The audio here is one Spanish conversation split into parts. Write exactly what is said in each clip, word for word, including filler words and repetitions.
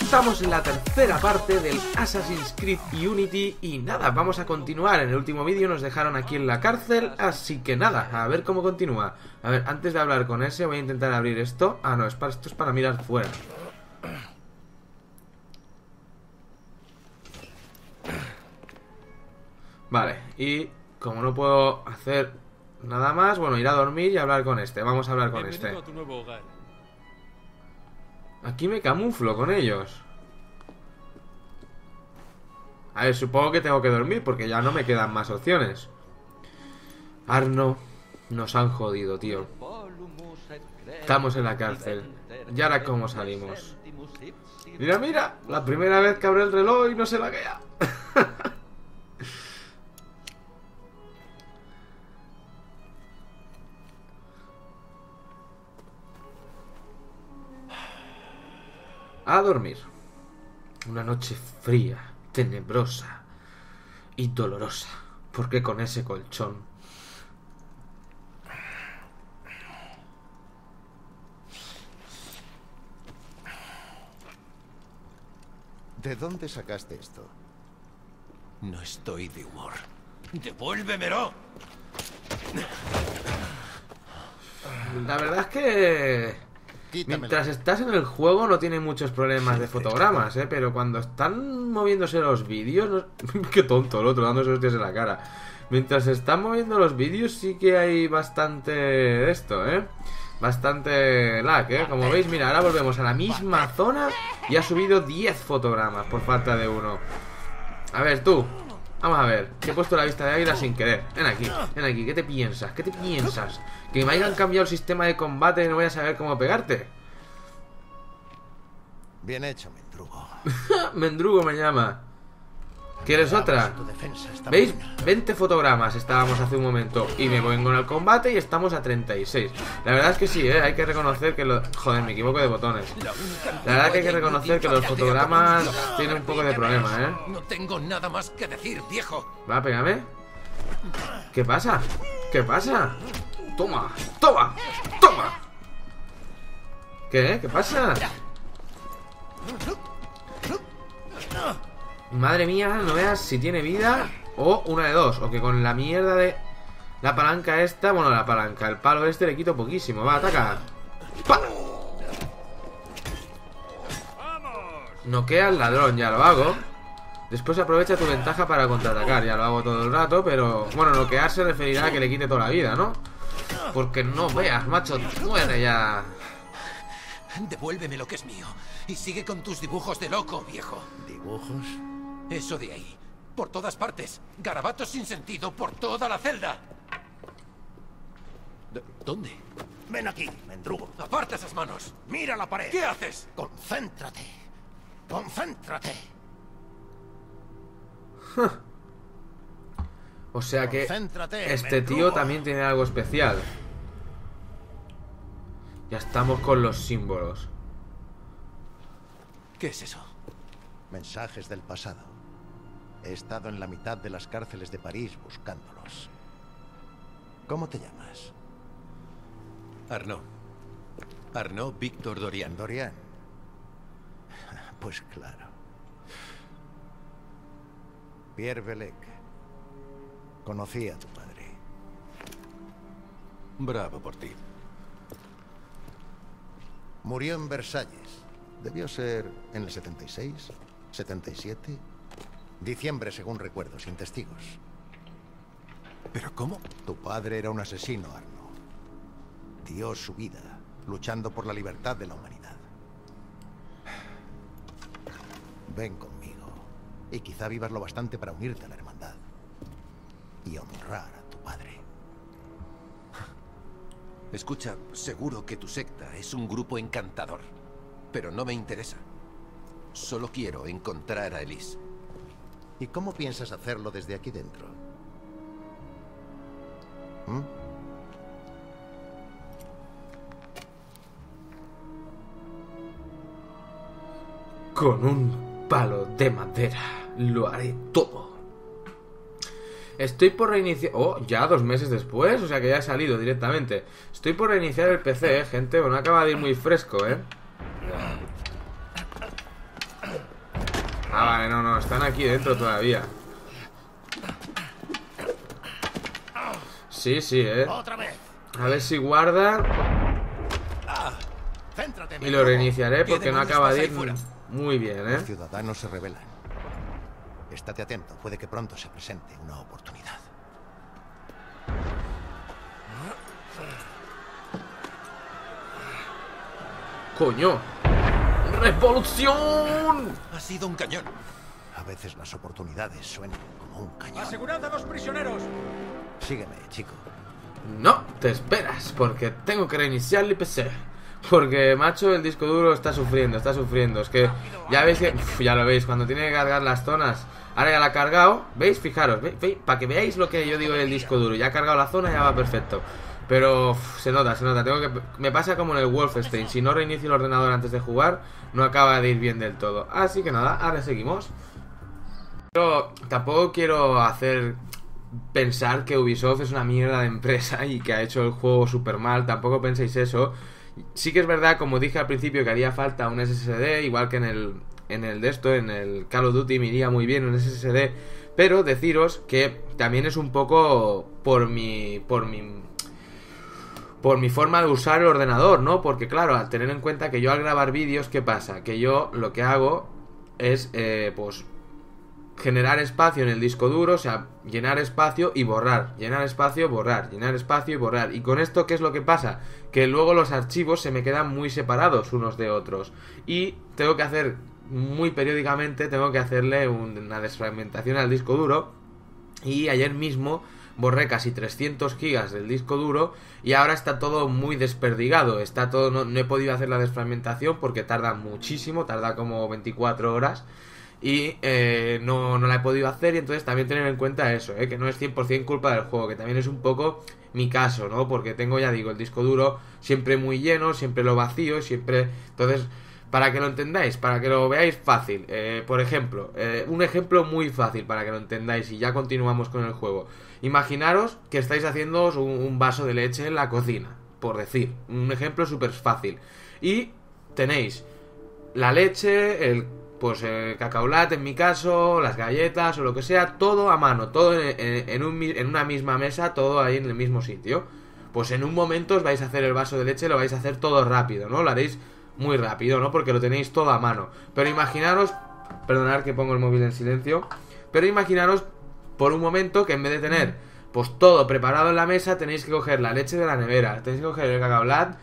estamos en la tercera parte del Assassin's Creed Unity. Y nada, vamos a continuar. En el último vídeo nos dejaron aquí en la cárcel, así que nada, a ver cómo continúa. A ver, antes de hablar con ese voy a intentar abrir esto. Ah, no, es para, esto es para mirar fuera. Vale, y como no puedo hacer nada más, bueno, ir a dormir y hablar con este. Vamos a hablar con este. Bienvenido a tu nuevo hogar. Aquí me camuflo con ellos. A ver, supongo que tengo que dormir porque ya no me quedan más opciones. Arno, nos han jodido, tío. Estamos en la cárcel. ¿Y ahora cómo salimos? Mira, mira, la primera vez que abre el reloj y no se laguea. A dormir. Una noche fría, tenebrosa y dolorosa. Porque con ese colchón. ¿De dónde sacaste esto? No estoy de humor. ¡Devuélvemelo! La verdad es que Quítamelo. mientras estás en el juego no tiene muchos problemas de fotogramas, ¿eh? Pero cuando están moviéndose los vídeos... No... Qué tonto el otro, dándose hostias en la cara. Mientras se están moviendo los vídeos sí que hay bastante de esto, ¿eh? Bastante lag, ¿eh? Como veis, mira, ahora volvemos a la misma zona y ha subido diez fotogramas por falta de uno. A ver, tú. Vamos a ver, que he puesto la vista de águila sin querer. Ven aquí, ven aquí, ¿qué te piensas? ¿Qué te piensas? ¿Que me hayan cambiado el sistema de combate y no voy a saber cómo pegarte? Bien hecho, Mendrugo. Mendrugo me llama. ¿Quieres otra? Tu defensa está ¿Veis? buena. veinte fotogramas estábamos hace un momento. Y me vengo en el combate y estamos a treinta y seis. La verdad es que sí, ¿eh? Hay que reconocer que lo... Joder, me equivoco de botones. La verdad que hay que reconocer que los fotogramas tienen un poco de problema, ¿eh? No tengo nada más que decir, viejo. Va, pégame. ¿Qué pasa? ¿Qué pasa? Toma, toma, toma. ¿Qué? ¿Qué pasa? Madre mía, no veas si tiene vida o una de dos. O que con la mierda de la palanca esta... Bueno, la palanca, el palo este le quito poquísimo. Va, ataca. ¡Pa! Noquea al ladrón, ya lo hago. Después aprovecha tu ventaja para contraatacar. Ya lo hago todo el rato, pero... Bueno, noquear se referirá a que le quite toda la vida, ¿no? Porque no veas, macho, muere ya. Devuélveme lo que es mío. Y sigue con tus dibujos de loco, viejo. ¿Dibujos? Eso de ahí. Por todas partes. Garabatos sin sentido por toda la celda. D- ¿Dónde? Ven aquí, Mendrugo. ¡Aparta esas manos! Mira la pared. ¿Qué haces? Concéntrate. Concéntrate. O sea que Concéntrate, este tío Mendrugo. también tiene algo especial. Ya estamos con los símbolos. ¿Qué es eso? Mensajes del pasado. He estado en la mitad de las cárceles de París buscándolos. ¿Cómo te llamas? Arnaud. Arnaud Víctor Dorian. Dorian. Pues claro. Pierre Belec. Conocí a tu padre. Bravo por ti. Murió en Versalles. Debió ser en el setenta y seis, setenta y siete. Diciembre, según recuerdo, sin testigos. ¿Pero cómo? Tu padre era un asesino, Arno. Dio su vida, luchando por la libertad de la humanidad. Ven conmigo. Y quizá vivas lo bastante para unirte a la hermandad. Y honrar a tu padre. Escucha, seguro que tu secta es un grupo encantador. Pero no me interesa. Solo quiero encontrar a Elise. ¿Y cómo piensas hacerlo desde aquí dentro? ¿Mm? Con un palo de madera lo haré todo. Estoy por reiniciar... Oh, ya dos meses después. O sea que ya he salido directamente. Estoy por reiniciar el P C, eh, gente. Bueno, acaba de ir muy fresco, eh. Ah, vale, no, no, están aquí dentro todavía. Sí, sí, eh. A ver si guarda. Y lo reiniciaré porque no acaba de ir muy bien, eh. Los ciudadanos se rebelan. Estate atento, puede que pronto se presente una oportunidad. ¡Coño! ¡Revolución! Ha sido un cañón. A veces las oportunidades suenan como un cañón. ¡Asegurad a los prisioneros! Sígueme, chico. No, te esperas, porque tengo que reiniciar el P C. Porque, macho, el disco duro está sufriendo, está sufriendo. Es que ya veis que... Uf, ya lo veis, cuando tiene que cargar las zonas. Ahora ya la ha cargado, ¿veis? Fijaros, ¿veis? ¿Veis? Para que veáis lo que yo digo del disco duro. Ya ha cargado la zona, ya va perfecto. Pero uf, se nota, se nota. Tengo que... Me pasa como en el Wolfenstein. Si no reinicio el ordenador antes de jugar, no acaba de ir bien del todo. Así que nada, ahora seguimos. Pero tampoco quiero hacer... pensar que Ubisoft es una mierda de empresa y que ha hecho el juego súper mal. Tampoco penséis eso. Sí que es verdad, como dije al principio, que haría falta un S S D, igual que en el, en el de esto, en el Call of Duty me iría muy bien un S S D, pero deciros que también es un poco por mi, por mi, por mi forma de usar el ordenador, ¿no? Porque claro, al tener en cuenta que yo al grabar vídeos, ¿qué pasa? Que yo lo que hago es, eh, pues... generar espacio en el disco duro, o sea, llenar espacio y borrar, llenar espacio, borrar, llenar espacio y borrar. Y con esto, ¿qué es lo que pasa? Que luego los archivos se me quedan muy separados unos de otros. Y tengo que hacer, muy periódicamente, tengo que hacerle una desfragmentación al disco duro. Y ayer mismo borré casi trescientos gigas del disco duro y ahora está todo muy desperdigado. Está todo, no, no he podido hacer la desfragmentación porque tarda muchísimo, tarda como veinticuatro horas. Y eh, no, no la he podido hacer. Y entonces también tener en cuenta eso, eh, que no es cien por cien culpa del juego, que también es un poco mi caso, ¿no? Porque tengo, ya digo, el disco duro siempre muy lleno, siempre lo vacío, siempre... Entonces, para que lo entendáis, para que lo veáis fácil, eh, por ejemplo, eh, un ejemplo muy fácil para que lo entendáis y ya continuamos con el juego. Imaginaros que estáis haciendo un, un vaso de leche en la cocina, por decir, un ejemplo súper fácil. Y tenéis la leche, el... pues el cacao latte en mi caso, las galletas o lo que sea, todo a mano, todo en, en, en, un, en una misma mesa, todo ahí en el mismo sitio. Pues en un momento os vais a hacer el vaso de leche, lo vais a hacer todo rápido, ¿no? Lo haréis muy rápido, ¿no? Porque lo tenéis todo a mano. Pero imaginaros, perdonad que pongo el móvil en silencio, pero imaginaros por un momento que en vez de tener pues todo preparado en la mesa, tenéis que coger la leche de la nevera, tenéis que coger el cacao latte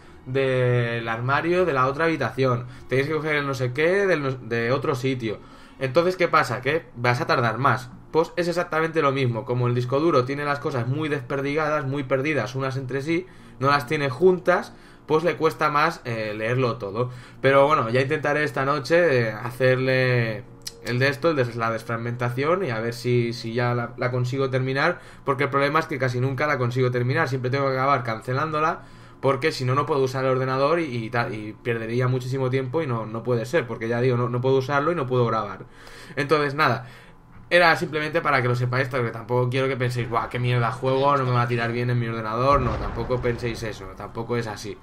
del armario de la otra habitación, tenéis que coger el no sé qué del, de otro sitio. Entonces, ¿qué pasa? Que vas a tardar más. Pues es exactamente lo mismo. Como el disco duro tiene las cosas muy desperdigadas, muy perdidas unas entre sí, no las tiene juntas, pues le cuesta más eh, leerlo todo. Pero bueno, ya intentaré esta noche eh, hacerle el de esto, el de la desfragmentación, y a ver si, si ya la, la consigo terminar, porque el problema es que casi nunca la consigo terminar, siempre tengo que acabar cancelándola, porque si no, no puedo usar el ordenador y, y, tal, y perdería muchísimo tiempo y no, no puede ser, porque ya digo, no, no puedo usarlo y no puedo grabar. Entonces, nada, era simplemente para que lo sepáis, porque tampoco quiero que penséis, ¡buah, qué mierda juego! No me va a tirar bien en mi ordenador. No, tampoco penséis eso, tampoco es así.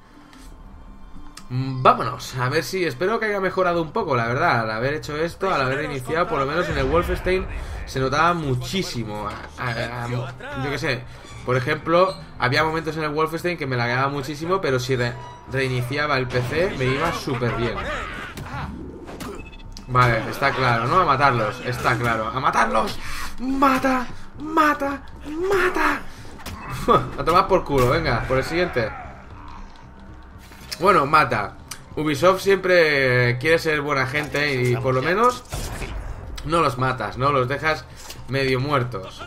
Vámonos, a ver si... Espero que haya mejorado un poco, la verdad. Al haber hecho esto, al haber iniciado, por lo menos en el Wolfenstein se notaba muchísimo. A, a, a, yo qué sé, por ejemplo, había momentos en el Wolfenstein que me lagueaba muchísimo, pero si re reiniciaba el P C me iba súper bien. Vale, está claro, ¿no? A matarlos, está claro. ¡A matarlos! ¡Mata! ¡Mata! ¡Mata! A tomar por culo, venga, por el siguiente. Bueno, mata. Ubisoft siempre quiere ser buena gente y por lo menos no los matas, ¿no? Los dejas medio muertos.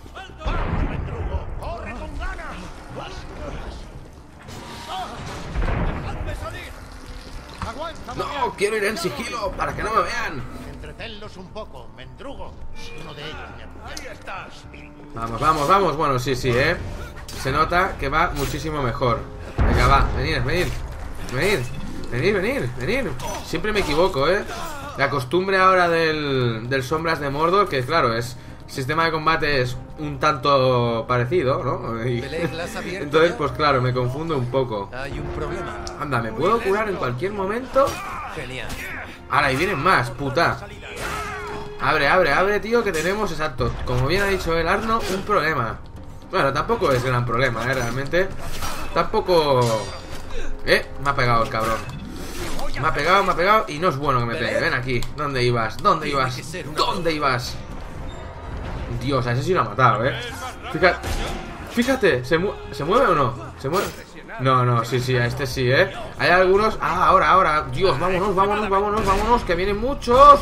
No, quiero ir en sigilo para que no me vean. Entretenlos un poco, mendrugo. Uno de ellos. Ahí estás. Vamos, vamos, vamos. Bueno, sí, sí, ¿eh? Se nota que va muchísimo mejor. Venga, va, venid, venid. Venid, venid, venid, venid. Siempre me equivoco, ¿eh? La costumbre ahora del, del Sombras de Mordor, que claro, es... El sistema de combate es un tanto parecido, ¿no? Y, entonces, pues claro, me confundo un poco. Hay un problema. Anda, ¿me puedo curar en cualquier momento? Genial. Ahora, y vienen más, puta. Abre, abre, abre, tío, que tenemos, exacto, como bien ha dicho el Arno, un problema. Bueno, tampoco es gran problema, eh, realmente. Tampoco... Eh, me ha pegado el cabrón. Me ha pegado, me ha pegado y no es bueno que me pegue. Ven aquí, ¿dónde ibas? ¿Dónde ibas? ¿Dónde ibas? Dios, a ese sí lo ha matado, eh. Fíjate, fíjate, ¿se, mu ¿se mueve o no? ¿Se mueve? No, no, sí, sí, a este sí, eh. Hay algunos... Ah, ahora, ahora. Dios, vámonos, vámonos, vámonos, vámonos, que vienen muchos.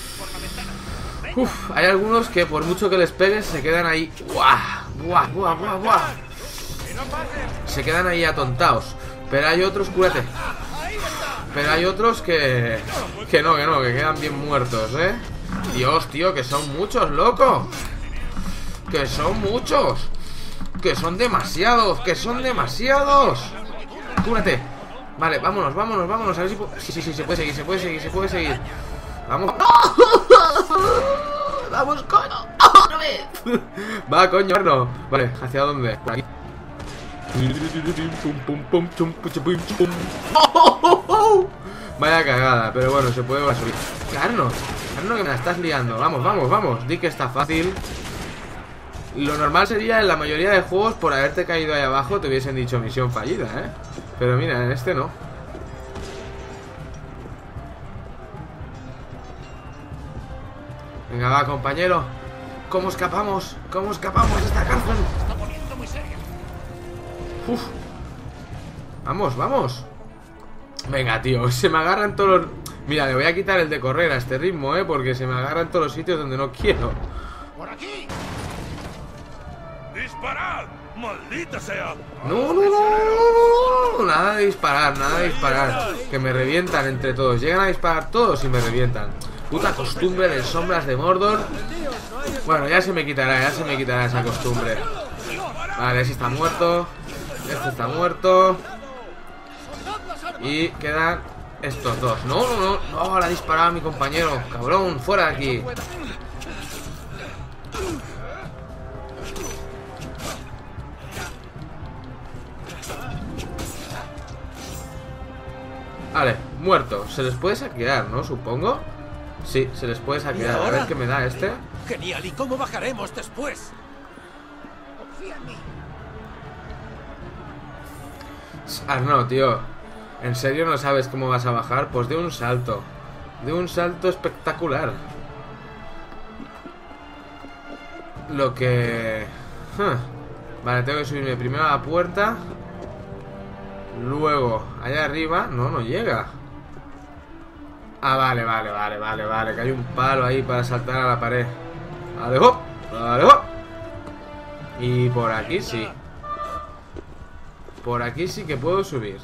Uf, hay algunos que por mucho que les pegues se quedan ahí. ¡Buah! ¡Buah, buah, buah, buah! Se quedan ahí atontados. Pero hay otros, cúrate. Pero hay otros que... Que no, que no, que quedan bien muertos, ¿eh? Dios, tío, que son muchos, loco. Que son muchos. Que son demasiados, que son demasiados. Cúrate. Vale, vámonos, vámonos, vámonos. A ver si... Sí, sí, sí, se puede seguir, se puede seguir, se puede seguir. Vamos. Vamos, coño. Otra vez. Va, coño, no. Vale, ¿hacia dónde? Por aquí. Vaya cagada, pero bueno, se puede subir. Carno, Carno, que me la estás liando. Vamos, vamos, vamos. Di que está fácil. Lo normal sería en la mayoría de juegos, por haberte caído ahí abajo, te hubiesen dicho misión fallida, ¿eh? Pero mira, en este no. Venga, va, compañero. ¿Cómo escapamos? ¿Cómo escapamos de esta cárcel? Uf. Vamos, vamos. Venga, tío, se me agarran todos los... Mira, le voy a quitar el de correr a este ritmo, ¿eh? Porque se me agarran todos los sitios donde no quiero. ¡Por aquí! ¡Disparad! ¡Maldita sea! No, no, no, no, no, nada de disparar, nada de disparar. Que me revientan entre todos. Llegan a disparar todos y me revientan. Puta costumbre de sombras de Mordor. Bueno, ya se me quitará, ya se me quitará esa costumbre. Vale, ese está muerto. Este está muerto. Y quedan estos dos. No, no, no, no, la ha disparado a mi compañero. Cabrón, fuera de aquí. Vale, muerto. Se les puede saquear, ¿no? Supongo. Sí, se les puede saquear. A ver qué me da este. Genial, ¿y cómo bajaremos después? Ah, no, tío. ¿En serio no sabes cómo vas a bajar? Pues de un salto. De un salto espectacular. Lo que... Huh. Vale, tengo que subirme primero a la puerta. Luego, allá arriba. No, no llega. Ah, vale, vale, vale, vale, vale. Que hay un palo ahí para saltar a la pared. Vale, hop. Vale, hop. Y por aquí sí. Por aquí sí que puedo subir.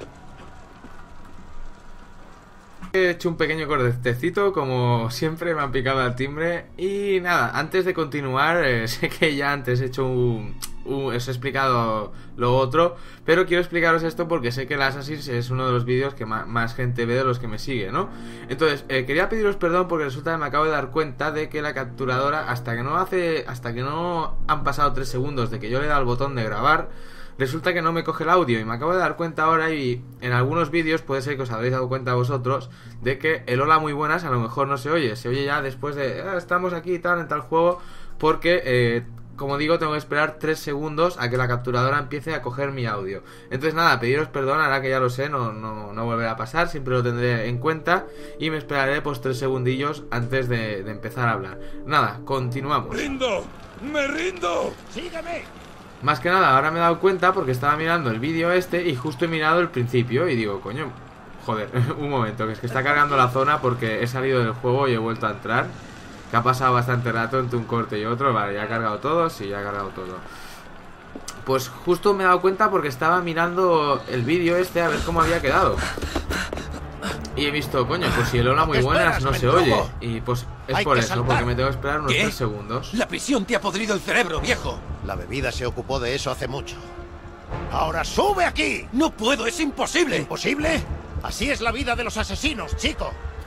He hecho un pequeño cortecito, como siempre me han picado al timbre. Y nada, antes de continuar, eh, sé que ya antes he hecho un, un... os he explicado lo otro, pero quiero explicaros esto porque sé que el Assassin's es uno de los vídeos que más, más gente ve de los que me sigue, ¿no? Entonces, eh, quería pediros perdón porque resulta que me acabo de dar cuenta de que la capturadora, hasta que no hace... hasta que no han pasado tres segundos de que yo le he dado al botón de grabar, resulta que no me coge el audio. Y me acabo de dar cuenta ahora, y en algunos vídeos puede ser que os habréis dado cuenta vosotros, de que el hola muy buenas a lo mejor no se oye. Se oye ya después de ah, estamos aquí y tal en tal juego. Porque, eh, como digo, tengo que esperar tres segundos a que la capturadora empiece a coger mi audio. Entonces nada, pediros perdón, ahora que ya lo sé, no, no, no volverá a pasar. Siempre lo tendré en cuenta y me esperaré pues tres segundillos antes de, de empezar a hablar. Nada, continuamos. ¡Rindo! ¡Me rindo! ¡Sígueme! Más que nada, ahora me he dado cuenta porque estaba mirando el vídeo este y justo he mirado el principio y digo, coño, joder, un momento, que es que está cargando la zona porque he salido del juego y he vuelto a entrar. Que ha pasado bastante rato entre un corte y otro. Vale, ya ha cargado todo, sí, ya ha cargado todo. Pues justo me he dado cuenta porque estaba mirando el vídeo este a ver cómo había quedado. Y he visto, coño, pues si el hola muy buenas no se oye. Y pues es por eso, porque me tengo que esperar unos tres segundos. La prisión te ha podrido el cerebro, viejo. La bebida se ocupó de eso hace mucho. ¡Ahora sube aquí! No puedo, es imposible. ¿Imposible? Así es la vida de los asesinos, chico.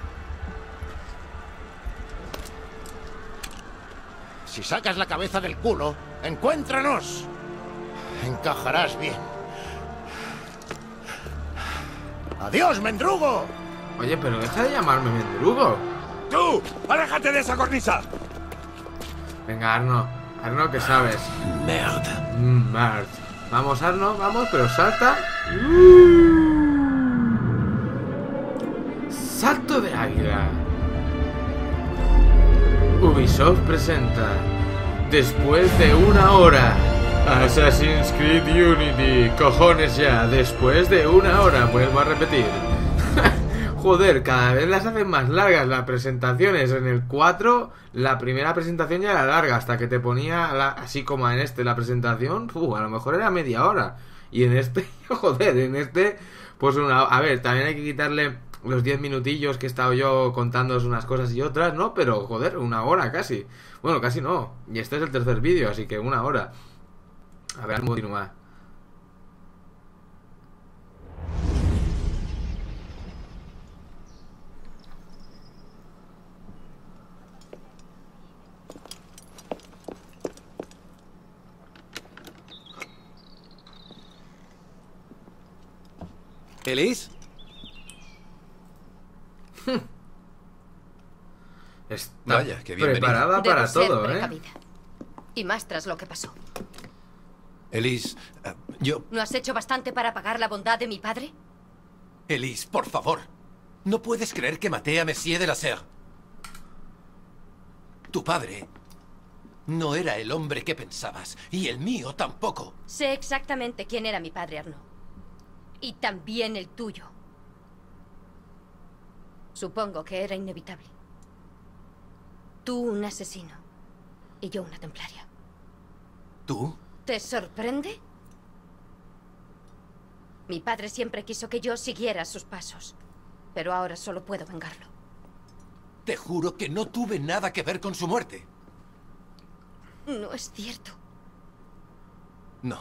Si sacas la cabeza del culo, encuéntranos. Encajarás bien. ¡Adiós, mendrugo! Oye, pero deja de llamarme mendrugo. tú! ¡Aléjate de esa cornisa! Venga, Arno. Arno, ¿qué sabes? Merda. Mm, merd. Vamos, Arno, vamos, pero salta. Salto de águila. Ubisoft presenta, después de una hora, Assassin's Creed Unity. Cojones ya, después de una hora, vuelvo a repetir. Joder, cada vez las hacen más largas las presentaciones. En el cuatro, la primera presentación ya era larga, hasta que te ponía, la, así como en este, la presentación, uh, a lo mejor era media hora. Y en este, joder, en este, pues una... A ver, también hay que quitarle los diez minutillos que he estado yo contándoos unas cosas y otras, ¿no? Pero, joder, una hora casi. Bueno, casi no. Y este es el tercer vídeo, así que una hora. A ver, continúa. ¿Elise? Está Vaya, qué bienvenida. preparada para Debo ser todo, ¿eh? precavida. Y más tras lo que pasó. Elise, eh, yo... ¿No has hecho bastante para pagar la bondad de mi padre? Elise, por favor. No puedes creer que maté a Monsieur de la Serre. Tu padre no era el hombre que pensabas. Y el mío tampoco. Sé exactamente quién era mi padre, Arnaud. Y también el tuyo. Supongo que era inevitable. Tú un asesino. Y yo una templaria. ¿Tú? ¿Te sorprende? Mi padre siempre quiso que yo siguiera sus pasos. Pero ahora solo puedo vengarlo. Te juro que no tuve nada que ver con su muerte. No es cierto. No.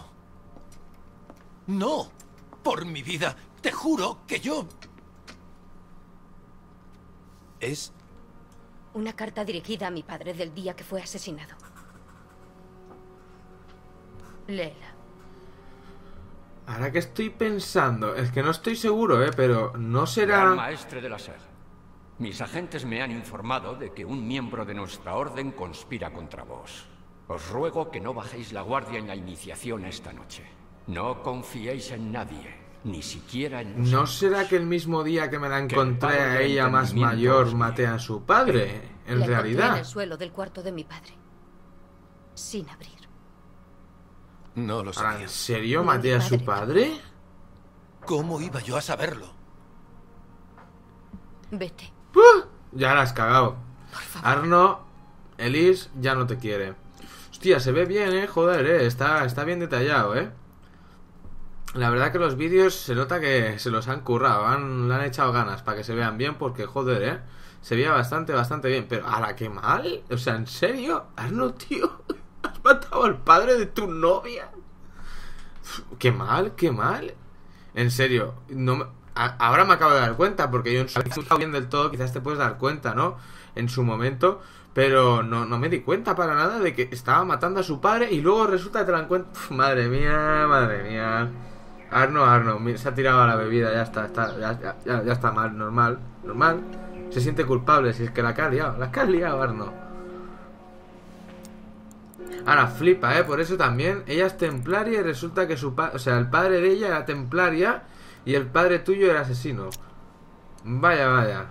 No. Por mi vida, te juro que yo... Es... Una carta dirigida a mi padre del día que fue asesinado. Léela. Ahora que estoy pensando, es que no estoy seguro, ¿eh? Pero no Gran será... maestre de la Serre, mis agentes me han informado de que un miembro de nuestra orden conspira contra vos. Os ruego que no bajéis la guardia en la iniciación esta noche. No confiéis en nadie, ni siquiera en nosotros. ¿No será que el mismo día que me la Que el encontré padre a de ella más entendimiento mayor os maté guíe? a su padre? En La encontré en realidad. el suelo del cuarto de mi padre. Sin abrir. No lo Ahora, sabía. ¿en serio No, maté a mi su padre. padre? ¿Cómo iba yo a saberlo? Vete. ¡Puh! Ya la has cagado. Por favor. Arno, Elise ya no te quiere. Hostia, se ve bien, eh. Joder, eh. Está, está bien detallado, eh. La verdad que los vídeos se nota que se los han currado. Han, le han echado ganas para que se vean bien. Porque, joder, eh. Se veía bastante, bastante bien. Pero, ¿ala qué mal? O sea, ¿en serio? Arno, tío. ¿Has matado al padre de tu novia? Qué mal, qué mal. En serio, no me... a- ahora me acabo de dar cuenta, porque yo en su momento bien del todo, quizás te puedes dar cuenta, ¿no? En su momento, pero no, no me di cuenta para nada de que estaba matando a su padre y luego resulta que te la encuentras. Madre mía, madre mía. Arno, Arno, mi- se ha tirado a la bebida, ya está, está ya, ya, ya, ya está mal, normal, normal. Se siente culpable, si es que la que has liado, la que has liado, Arno. Ahora flipa, ¿eh? Por eso también ella es templaria y resulta que su padre... O sea, el padre de ella era templaria y el padre tuyo era asesino. Vaya, vaya.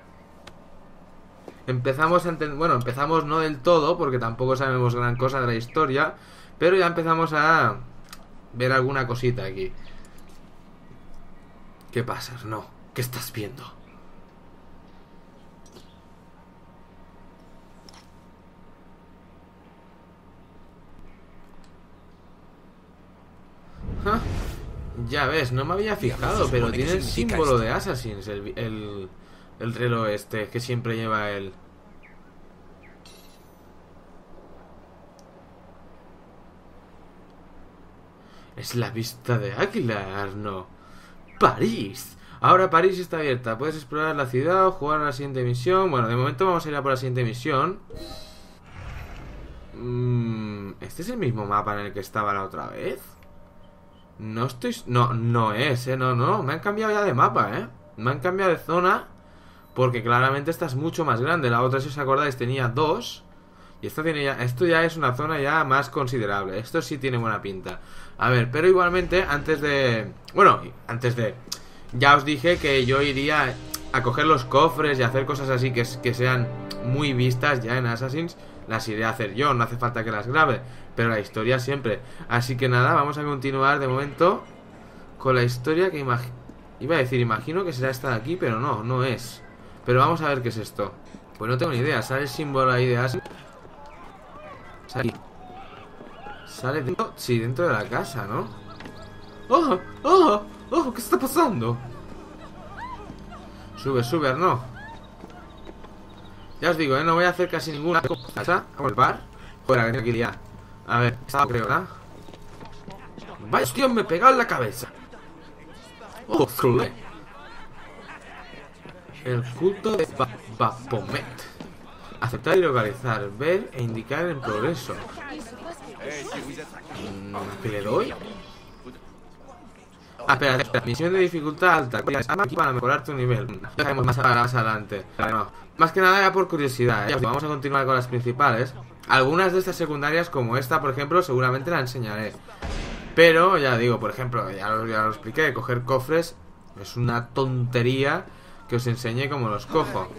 Empezamos a entender... Bueno, empezamos no del todo, porque tampoco sabemos gran cosa de la historia, pero ya empezamos a ver alguna cosita aquí. ¿Qué pasa? No. ¿Qué estás viendo? Ah, ya ves, no me había fijado, se pero supone que tiene el significa símbolo esto? de Assassins, el, el, el reloj este que siempre lleva él. Es la vista de águila, Arno. París. Ahora París está abierta. Puedes explorar la ciudad o jugar a la siguiente misión. Bueno, de momento vamos a ir a por la siguiente misión. Mm, ¿Este es el mismo mapa en el que estaba la otra vez? No estoy... No, no es, eh, no, no. Me han cambiado ya de mapa, eh. Me han cambiado de zona. porque claramente esta es mucho más grande. La otra, si os acordáis, tenía dos. Y esta tiene ya, esto ya es una zona ya más considerable. Esto sí tiene buena pinta. A ver, pero igualmente, antes de... Bueno, antes de... Ya os dije que yo iría a coger los cofres y hacer cosas así que, que sean muy vistas ya en Assassins. Las iré a hacer yo, no hace falta que las grabe, pero la historia siempre. Así que nada, vamos a continuar de momento con la historia que imagino... Iba a decir, imagino que será esta de aquí, pero no, no es. Pero vamos a ver qué es esto. Pues no tengo ni idea, sale el símbolo ahí de Assassins. Sale aquí. Sale dentro... Sí, dentro de la casa, ¿no? ¡Oh! ¡Oh! ¡Oh! ¿Qué está pasando? Sube, sube, no. Ya os digo, ¿eh? No voy a hacer casi ninguna cosa. Vamos al bar. Fuera, que tranquilidad. A ver, estaba creo, ¿verdad? Vaya, hostia, me he pegado en la cabeza. Oh, trulé. El culto de ba Baphomet. Aceptar y localizar. Ver e indicar el progreso. ¿Qué le doy? Ah, espera, espera. Misión de dificultad alta. Aquí para mejorar tu nivel. Ya sabemos más, más adelante. No. Más que nada ya por curiosidad, ¿eh? Vamos a continuar con las principales. Algunas de estas secundarias, como esta, por ejemplo, seguramente la enseñaré. Pero, ya digo, por ejemplo, ya lo, ya lo expliqué, coger cofres es una tontería que os enseñe cómo los cojo.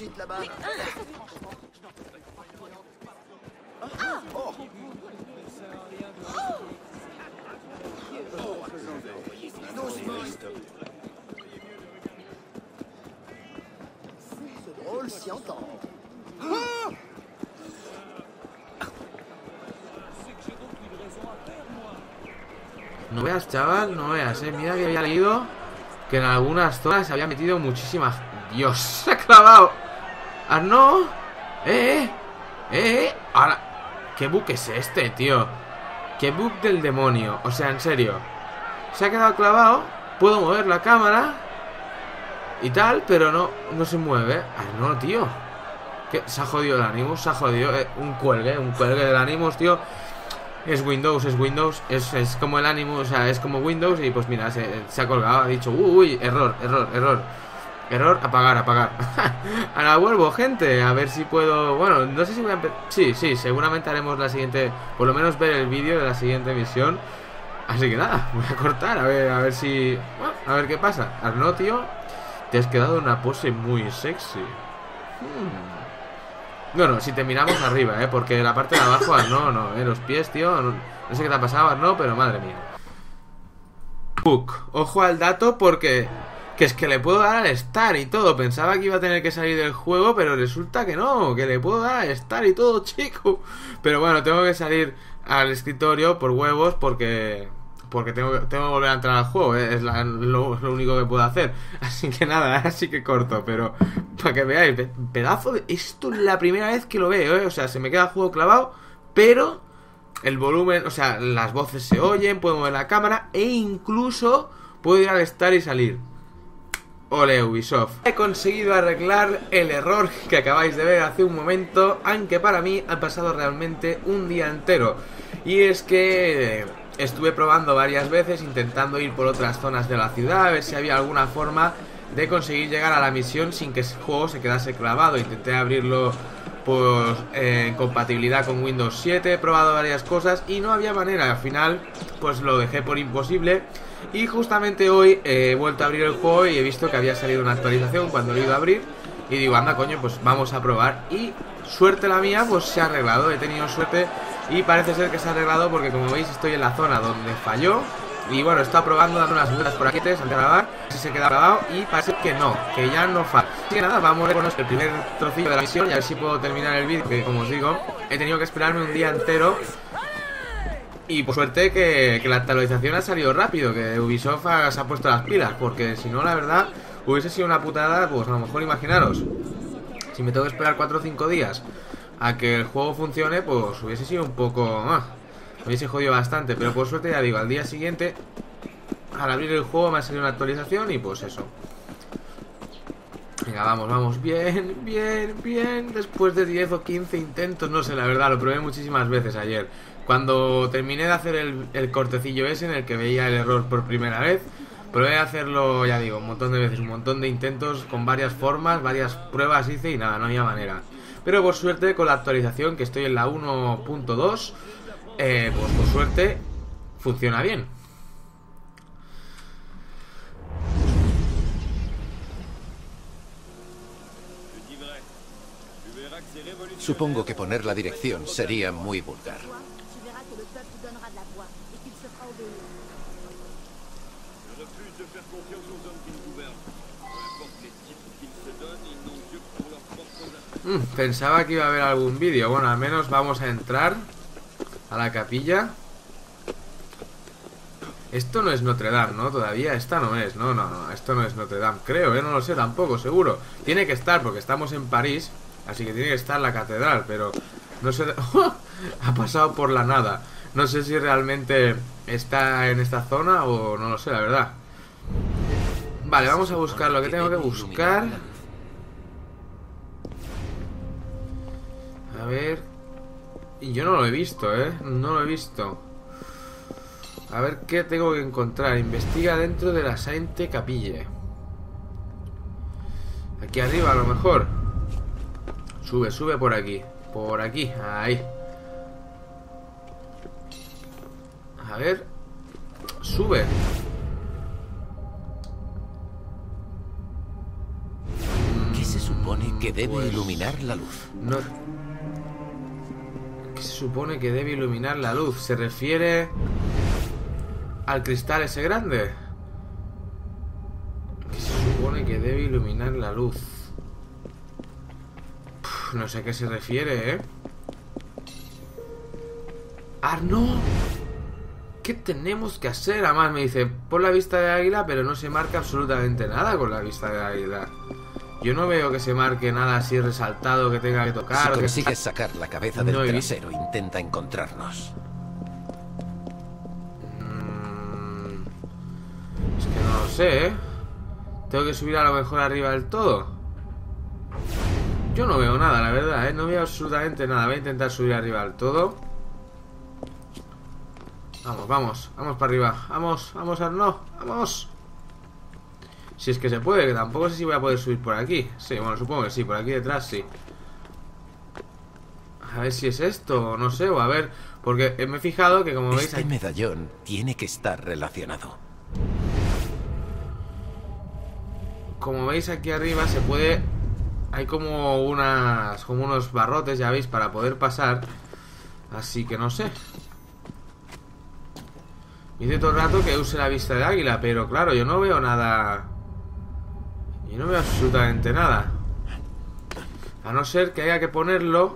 No veas, chaval, no veas, eh. Mira que había leído que en algunas zonas se había metido muchísimas... Dios, se ha clavado. Ah, no. Eh, eh, eh. Ahora, ¿qué bug es este, tío? ¿Qué bug del demonio? O sea, en serio. Se ha quedado clavado. Puedo mover la cámara y tal, pero no, no se mueve. Ah, no, tío. ¿Qué? Se ha jodido el Animus, se ha jodido. Eh, un cuelgue, un cuelgue del Animus, tío. Es Windows, es Windows, es, es como el Animus, o sea, es como Windows. Y pues mira, se, se ha colgado, ha dicho, uy, error, error, error. Error, apagar, apagar. Ahora vuelvo, gente, a ver si puedo... Bueno, no sé si voy a empezar... Sí, sí, seguramente haremos la siguiente... Por lo menos ver el vídeo de la siguiente misión. Así que nada, voy a cortar, a ver, a ver si... Bueno, a ver qué pasa. Arno, tío, te has quedado en una pose muy sexy. Hmm. Bueno, si te miramos arriba, eh, porque la parte de abajo, no, no, eh, los pies, tío, no, no sé qué te ha pasado, no, pero madre mía. Bug. Ojo al dato porque... Que es que le puedo dar al Star y todo. Pensaba que iba a tener que salir del juego, pero resulta que no, que le puedo dar al Star y todo, chico. Pero bueno, tengo que salir al escritorio por huevos porque... Porque tengo, tengo que volver a entrar al juego, ¿eh? Es la, lo, lo único que puedo hacer. Así que nada, así que corto. Pero para que veáis, pedazo de... Esto es la primera vez que lo veo, ¿eh? O sea, se me queda el juego clavado, pero el volumen, o sea, las voces se oyen, puedo mover la cámara e incluso puedo ir al Star y salir. Ole, Ubisoft. He conseguido arreglar el error que acabáis de ver hace un momento, aunque para mí ha pasado realmente un día entero. Y es que estuve probando varias veces, intentando ir por otras zonas de la ciudad, a ver si había alguna forma de conseguir llegar a la misión sin que ese juego se quedase clavado. Intenté abrirlo pues eh, en compatibilidad con Windows siete, he probado varias cosas y no había manera. Al final pues lo dejé por imposible. Y justamente hoy he vuelto a abrir el juego y he visto que había salido una actualización cuando lo he ido a abrir. Y digo, anda coño, pues vamos a probar. Y suerte la mía, pues se ha arreglado. He tenido suerte y parece ser que se ha arreglado porque como veis estoy en la zona donde falló. Y bueno, he estado probando, dando unas vueltas por aquí antes de grabar, si se queda grabado y parece que no, que ya no falla. Así que nada, vamos a ver el primer trocillo de la misión y a ver si puedo terminar el vídeo, que como os digo, he tenido que esperarme un día entero. Y por suerte que, que la actualización ha salido rápido, que Ubisoft ha, se ha puesto las pilas, porque si no, la verdad, hubiese sido una putada, pues a lo mejor imaginaros, si me tengo que esperar cuatro o cinco días a que el juego funcione, pues hubiese sido un poco... Ah, me hubiese jodido bastante, pero por suerte ya digo, al día siguiente, al abrir el juego me ha salido una actualización y pues eso. Venga, vamos, vamos, bien, bien, bien. Después de diez o quince intentos, no sé, la verdad, lo probé muchísimas veces ayer. Cuando terminé de hacer el, el cortecillo ese en el que veía el error por primera vez, Probé a hacerlo, ya digo, un montón de veces, un montón de intentos con varias formas, varias pruebas hice y nada, no había manera. Pero por suerte con la actualización, que estoy en la uno punto dos, eh, pues por suerte funciona bien. Supongo que poner la dirección sería muy vulgar. Mm, pensaba que iba a haber algún vídeo. Bueno, al menos vamos a entrar a la capilla. Esto no es Notre Dame, ¿no? Todavía esta no es, no, no, no, esto no es Notre Dame, creo, ¿eh? No lo sé tampoco, seguro. Tiene que estar porque estamos en París, así que tiene que estar la catedral, pero no sé... ha pasado por la nada. No sé si realmente está en esta zona o no lo sé, la verdad. Vale, vamos a buscar lo que tengo que buscar. A ver... Y yo no lo he visto, ¿eh? No lo he visto. A ver qué tengo que encontrar. Investiga dentro de la Sainte Capille. Aquí arriba a lo mejor. Sube, sube por aquí. Por aquí, ahí. A ver. Sube. ¿Qué se supone que debe Pues, iluminar la luz? No. ¿Qué se supone que debe iluminar la luz? ¿Se refiere al cristal ese grande? ¿Qué se supone que debe iluminar la luz? Uf, no sé a qué se refiere, ¿eh? ¡Arno! ¿Qué tenemos que hacer? Además me dice, pon la vista de águila, pero no se marca absolutamente nada con la vista de águila. Yo no veo que se marque nada así resaltado que tenga que tocar. Si o que... consigues sacar la cabeza del No he trasero, intenta encontrarnos. Mm, es que no lo sé, ¿eh? Tengo que subir a lo mejor arriba del todo. Yo no veo nada, la verdad, ¿eh? No veo absolutamente nada. Voy a intentar subir arriba del todo. Vamos, vamos, vamos para arriba. Vamos, vamos, Arno, vamos. Si es que se puede, que tampoco sé si voy a poder subir por aquí. Sí, bueno, supongo que sí, por aquí detrás sí. A ver si es esto, o no sé, o a ver. Porque me he fijado que como veis Este aquí... medallón tiene que estar relacionado. Como veis aquí arriba se puede... Hay como unas... Como unos barrotes, ya veis, para poder pasar. Así que no sé. Dice todo el rato que use la vista de águila, pero claro, yo no veo nada. Yo no veo absolutamente nada. A no ser que haya que ponerlo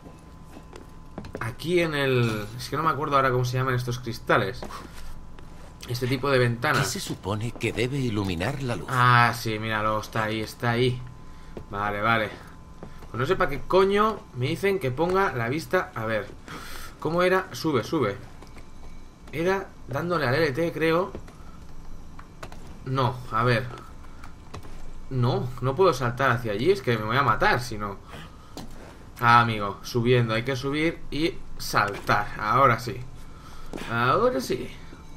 aquí en el... Es que no me acuerdo ahora cómo se llaman estos cristales. Este tipo de ¿Qué ventanas. se supone que debe iluminar la luz? Ah, sí, míralo, está ahí, está ahí. Vale, vale. Pues no sé para qué coño me dicen que ponga la vista. A ver, ¿cómo era? Sube, sube. Era dándole al L T, creo. No, a ver. No, no puedo saltar hacia allí. Es que me voy a matar si no. Ah, amigo, subiendo. Hay que subir y saltar. Ahora sí. Ahora sí.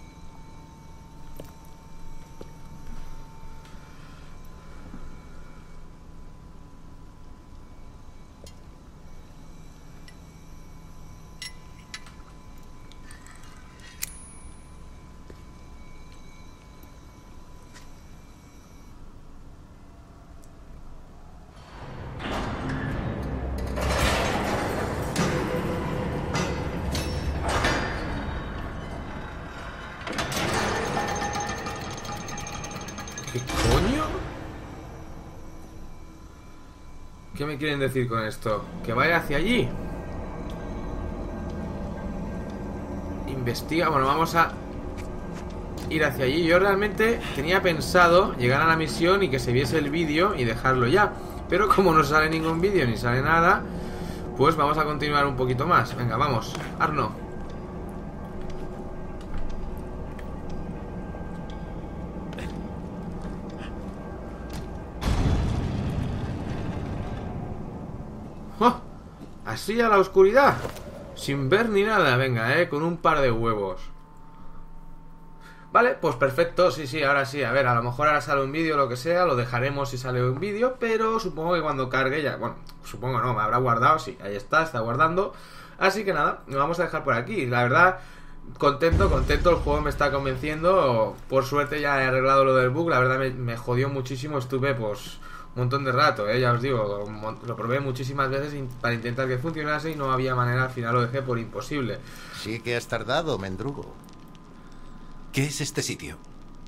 ¿Qué coño? ¿Qué me quieren decir con esto? ¿Que vaya hacia allí? Investiga, bueno, vamos a ir hacia allí. Yo realmente tenía pensado llegar a la misión y que se viese el vídeo y dejarlo ya. Pero como no sale ningún vídeo ni sale nada, pues vamos a continuar un poquito más. Venga, vamos, Arno. ¡Oh! Así a la oscuridad, sin ver ni nada. Venga, eh, con un par de huevos. Vale, pues perfecto, sí, sí, ahora sí. A ver, a lo mejor ahora sale un vídeo o lo que sea, lo dejaremos si sale un vídeo, pero supongo que cuando cargue ya... Bueno, supongo no, me habrá guardado, sí, ahí está, está guardando. Así que nada, lo vamos a dejar por aquí. La verdad, contento, contento, el juego me está convenciendo. Por suerte ya he arreglado lo del bug, la verdad me, me jodió muchísimo, estuve pues... un montón de rato, ¿eh? Ya os digo, lo probé muchísimas veces para intentar que funcionase y no había manera, al final lo dejé por imposible. Sí que has tardado, Mendrugo. ¿Qué es este sitio?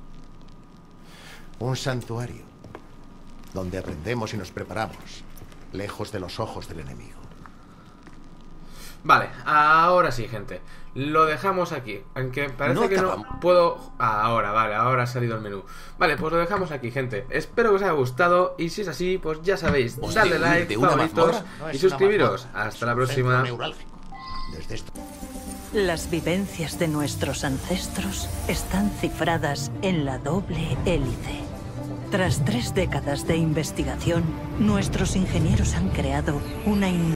Un santuario, donde aprendemos y nos preparamos, lejos de los ojos del enemigo. Vale, ahora sí, gente. Lo dejamos aquí. Aunque parece No que acabamos. no puedo... Ah, ahora, vale, ahora ha salido el menú. Vale, pues lo dejamos aquí, gente. Espero que os haya gustado. Y si es así, pues ya sabéis, Hostia, dadle like, ¿de una favoritos mazmorra? No y es una suscribiros. mazmorra, Hasta es la un próxima. centro neurálgico. Desde esto... Las vivencias de nuestros ancestros están cifradas en la doble hélice. Tras tres décadas de investigación, nuestros ingenieros han creado una